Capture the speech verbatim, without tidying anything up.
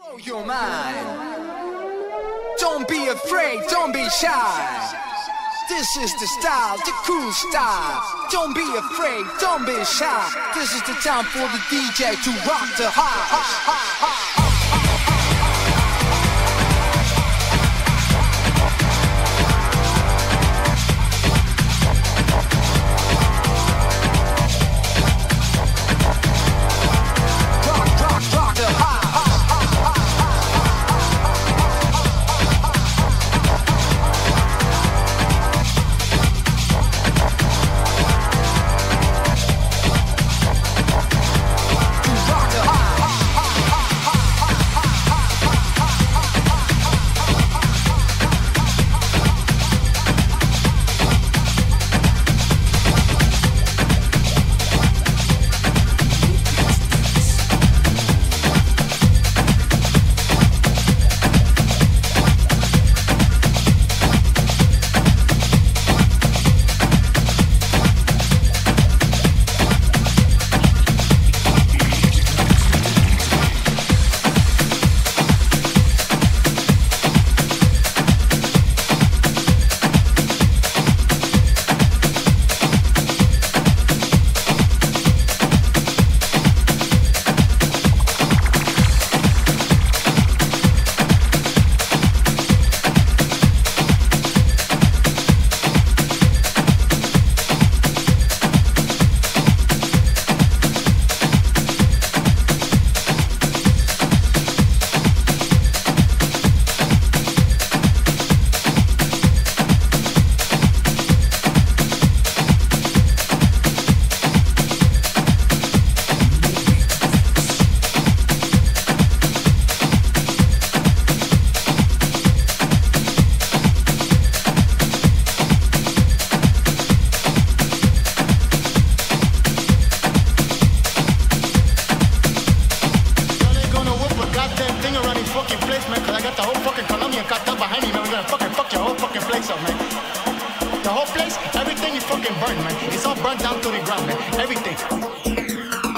Blow your mind. Don't be afraid, don't be shy. This is the style, the cool style. Don't be afraid, don't be shy. This is the time for the D J to rock the high. The whole place, everything is fucking burnt, man. It's all burnt down to the ground, man. Everything.